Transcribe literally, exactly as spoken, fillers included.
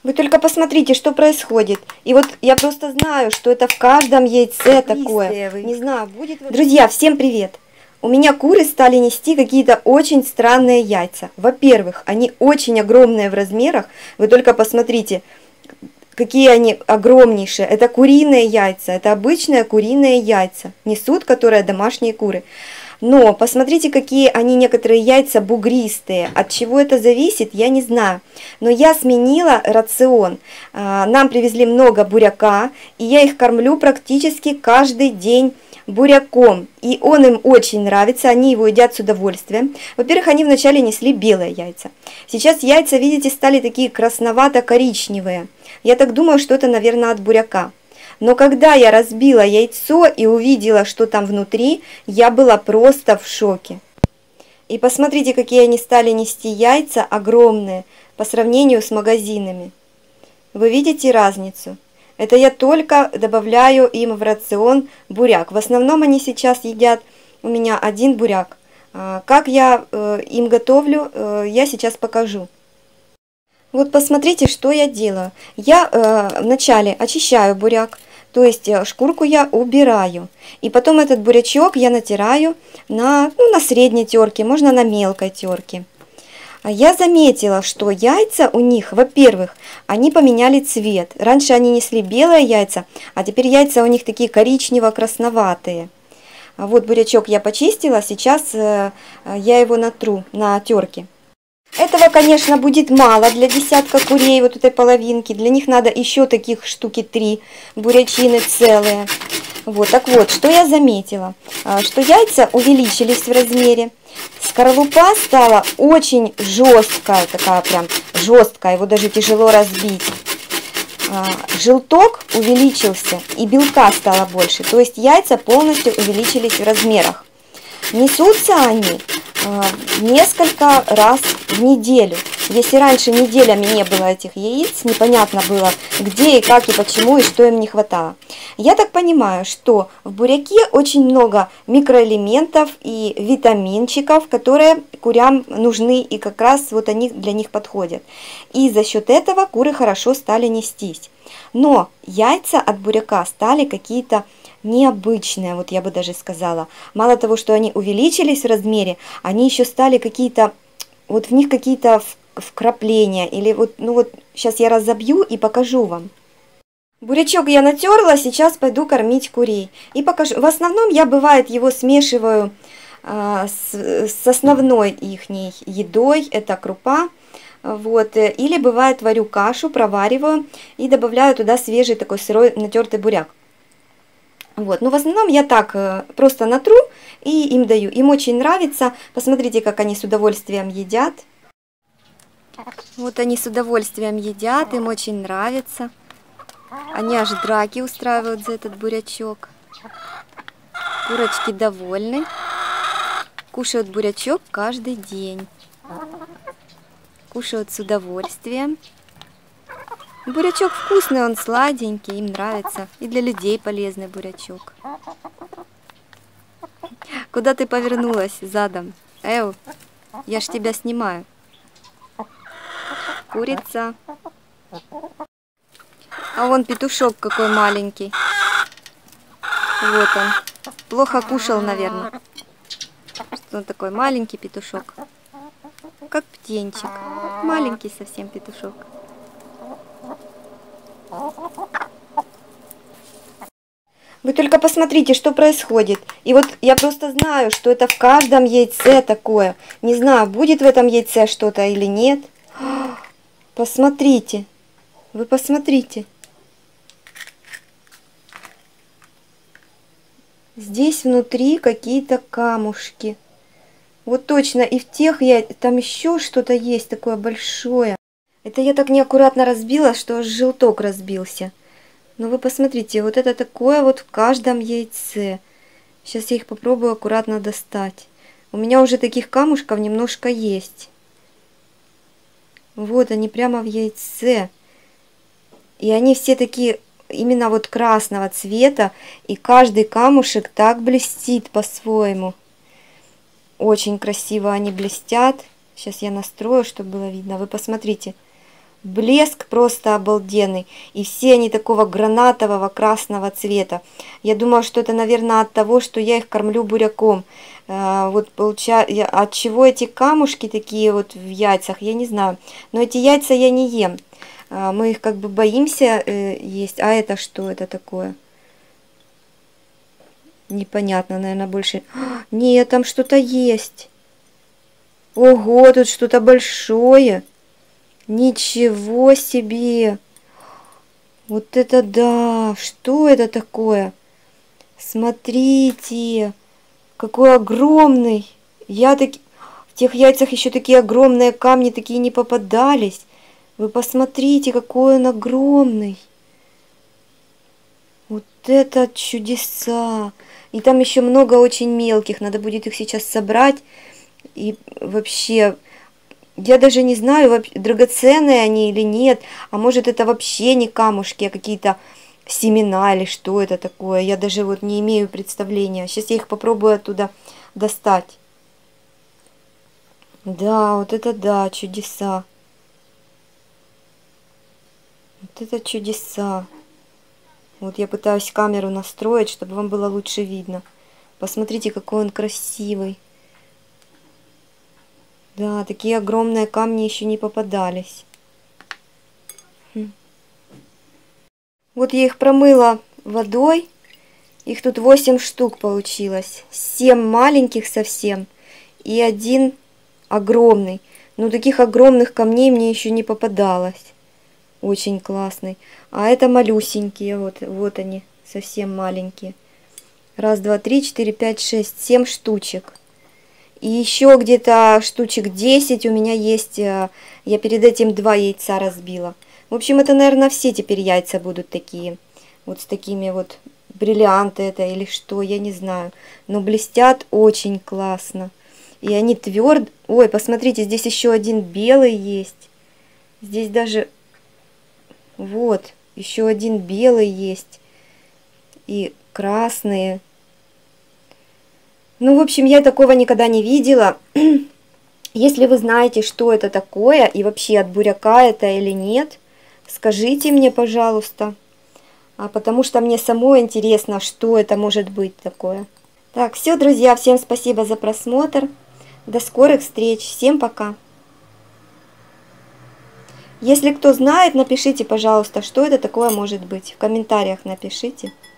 Вы только посмотрите, что происходит. И вот я просто знаю, что это в каждом яйце такое. Не знаю, будет... Друзья, всем привет! У меня куры стали нести какие-то очень странные яйца. Во-первых, они очень огромные в размерах. Вы только посмотрите, какие они огромнейшие. Это куриные яйца, это обычные куриные яйца. Несут, которые домашние куры. Но посмотрите, какие они некоторые яйца бугристые. От чего это зависит, я не знаю. Но я сменила рацион. Нам привезли много буряка, и я их кормлю практически каждый день буряком. И он им очень нравится, они его едят с удовольствием. Во-первых, они вначале несли белые яйца. Сейчас яйца, видите, стали такие красновато-коричневые. Я так думаю, что это, наверное, от буряка. Но когда я разбила яйцо и увидела, что там внутри, я была просто в шоке. И посмотрите, какие они стали нести яйца, огромные, по сравнению с магазинами. Вы видите разницу? Это я только добавляю им в рацион буряк. В основном они сейчас едят у меня один буряк. Как я им готовлю, я сейчас покажу. Вот посмотрите, что я делаю. Я э, вначале очищаю буряк, то есть шкурку я убираю. И потом этот бурячок я натираю на, ну, на средней терке, можно на мелкой терке. Я заметила, что яйца у них, во-первых, они поменяли цвет. Раньше они несли белые яйца, а теперь яйца у них такие коричнево-красноватые. Вот бурячок я почистила, сейчас э, я его натру на терке. Этого, конечно, будет мало для десятка курей, вот этой половинки. Для них надо еще таких штуки три, бурячины целые. Вот, так вот, что я заметила? Что яйца увеличились в размере. Скорлупа стала очень жесткая, такая прям жесткая, его даже тяжело разбить. Желток увеличился и белка стало больше, то есть яйца полностью увеличились в размерах. Несутся они несколько раз в неделю. Если раньше неделями не было этих яиц, непонятно было, где и как и почему, и что им не хватало. Я так понимаю, что в буряке очень много микроэлементов и витаминчиков, которые курям нужны, и как раз вот они для них подходят. И за счет этого куры хорошо стали нестись. Но яйца от буряка стали какие-то необычные, вот я бы даже сказала. Мало того, что они увеличились в размере, они еще стали какие-то, вот в них какие-то вкрапления, или вот, ну вот, сейчас я разобью и покажу вам. Бурячок я натерла, сейчас пойду кормить курей. И покажу. В основном я, бывает, его смешиваю а, с, с основной ихней едой, это крупа. Вот, или бывает, варю кашу, провариваю и добавляю туда свежий такой сырой натертый буряк. Вот, но в основном я так просто натру и им даю. Им очень нравится. Посмотрите, как они с удовольствием едят. Вот они с удовольствием едят, им очень нравится. Они аж драки устраивают за этот бурячок. Курочки довольны. Кушают бурячок каждый день. Кушают с удовольствием. Бурячок вкусный, он сладенький, им нравится. И для людей полезный бурячок. Куда ты повернулась задом? Эу, я ж тебя снимаю. Курица. А вон петушок какой маленький. Вот он. Плохо кушал, наверное. Что он такой маленький петушок. Как птенчик. Маленький совсем петушок. Вы только посмотрите, что происходит. И вот я просто знаю, что это в каждом яйце такое. Не знаю, будет в этом яйце что-то или нет. Посмотрите. Вы посмотрите. Здесь внутри какие-то камушки. Вот точно. И в тех я... там еще что-то есть такое большое. Это я так неаккуратно разбила, что аж желток разбился. Но вы посмотрите, вот это такое вот в каждом яйце. Сейчас я их попробую аккуратно достать. У меня уже таких камушков немножко есть. Вот они прямо в яйце. И они все такие именно вот красного цвета. И каждый камушек так блестит по-своему. Очень красиво они блестят. Сейчас я настрою, чтобы было видно. Вы посмотрите. блеск просто обалденный. И все они такого гранатового красного цвета. Я думаю, что это, наверное, от того, что я их кормлю буряком. Вот получается, от чего эти камушки такие вот в яйцах, я не знаю. Но эти яйца я не ем. Мы их как бы боимся есть. А это что это такое? Непонятно, наверное, больше... Нет, там что-то есть. Ого, тут что-то большое. Ничего себе. Вот это да. Что это такое? Смотрите. Какой огромный. Я таки... В тех яйцах еще такие огромные камни, такие не попадались. Вы посмотрите, какой он огромный. Вот это чудеса. И там еще много очень мелких. Надо будет их сейчас собрать. И вообще, я даже не знаю, драгоценные они или нет. А может, это вообще не камушки, а какие-то семена или что это такое. Я даже вот не имею представления. Сейчас я их попробую оттуда достать. Да, вот это да, чудеса. Вот это чудеса. Вот я пытаюсь камеру настроить, чтобы вам было лучше видно. Посмотрите, какой он красивый. Да, такие огромные камни еще не попадались. Хм. Вот я их промыла водой. Их тут восемь штук получилось. семь маленьких совсем. И один огромный. Но таких огромных камней мне еще не попадалось. Очень классный. А это малюсенькие. Вот, вот они. Совсем маленькие. Раз, два, три, четыре, пять, шесть, семь штучек. И еще где-то штучек десять у меня есть. Я перед этим два яйца разбила. В общем, это, наверное, все теперь яйца будут такие. Вот с такими вот бриллианты это или что, я не знаю. Но блестят очень классно. И они твердые. Ой, посмотрите, здесь еще один белый есть. Здесь даже... Вот, еще один белый есть. И красные. Ну, в общем, я такого никогда не видела. Если вы знаете, что это такое, и вообще от буряка это или нет, скажите мне, пожалуйста. А потому что мне самой интересно, что это может быть такое. Так, все, друзья, всем спасибо за просмотр. До скорых встреч. Всем пока. Если кто знает, напишите, пожалуйста, что это такое может быть. В комментариях напишите.